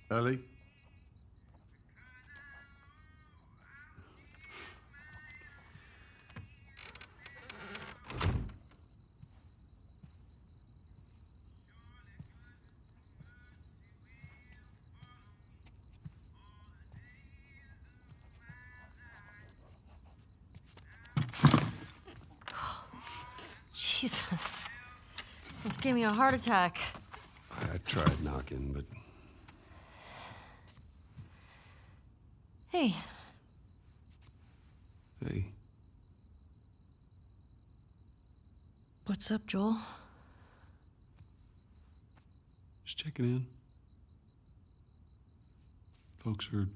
Ellie? Jesus. Almost gave me a heart attack. I tried knocking, but... Hey. Hey. What's up, Joel? Just checking in. Folks are,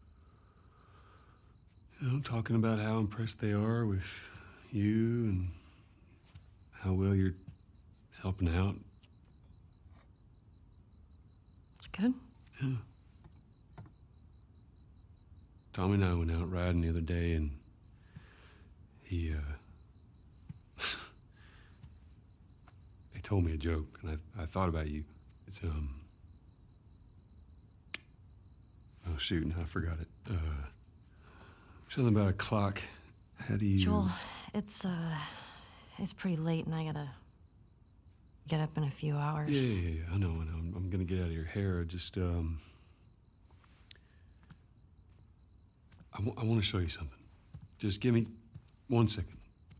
talking about how impressed they are with you and how well you're helping out. It's good. Yeah. Tommy and I went out riding the other day, and he told me a joke, and I thought about you. It's oh shoot, now I forgot it. Something about a clock. How do you... Joel, it's pretty late and I gotta get up in a few hours. Yeah, I know. I'm gonna get out of your hair. Just, I want to show you something. Just give me 1 second.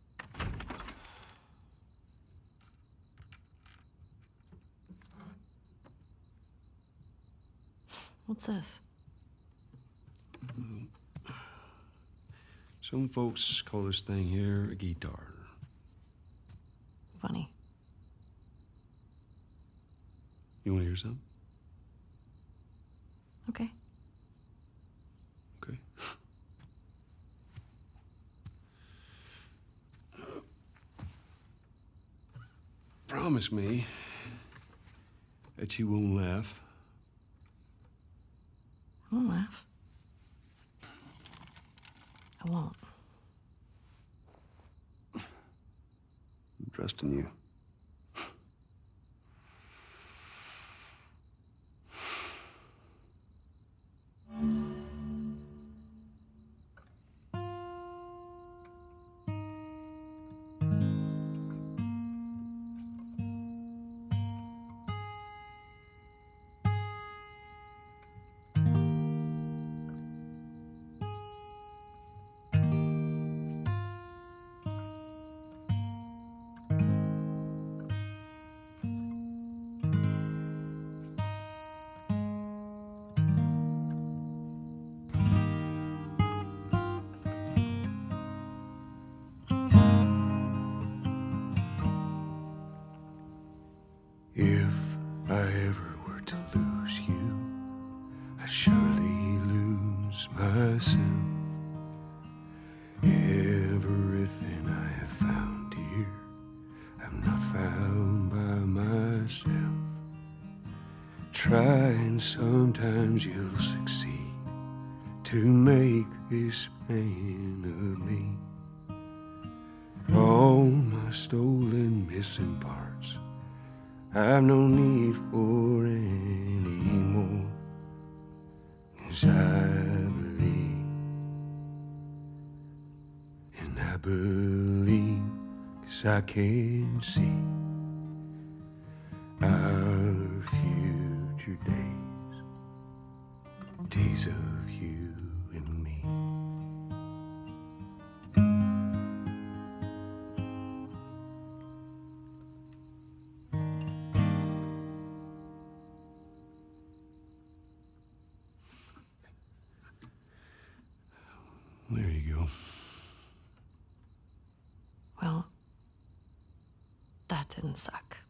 What's this? Some folks call this thing here a guitar. Funny. You want to hear something? Okay. Okay. Promise me that you won't laugh. I won't laugh. I won't. I'm trusting you. If I ever were to lose you, I'd surely lose myself. Everything I have found here, I'm not found by myself. Try and sometimes you'll succeed to make this man of me. All my stolen missing parts I've no need for any more, 'cause I believe, and I believe 'cause I can see our future days, days of you and me. There you go. Well, that didn't suck.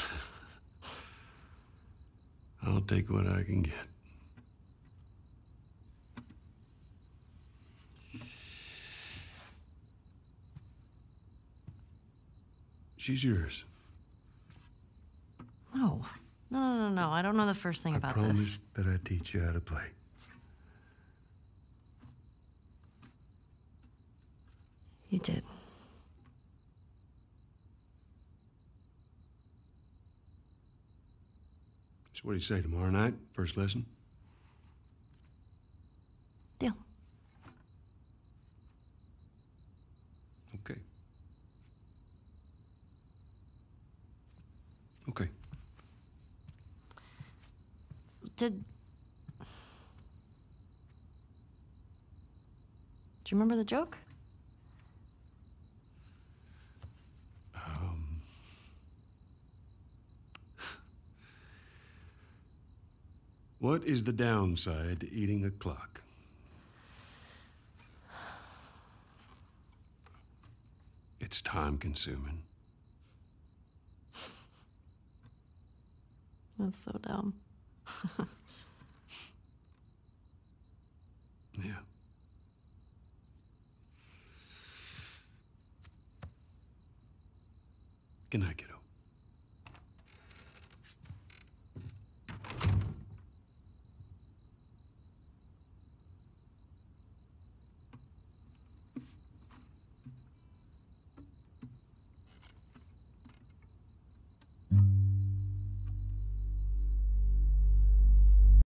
I'll take what I can get. She's yours. No. No. I don't know the first thing about I this. promised that I'd teach you how to play. You did. So what do you say, tomorrow night? First lesson? Deal. Okay. Okay. Do you remember the joke? What is the downside to eating a clock? It's time consuming. That's so dumb. Yeah. Good night, kiddo.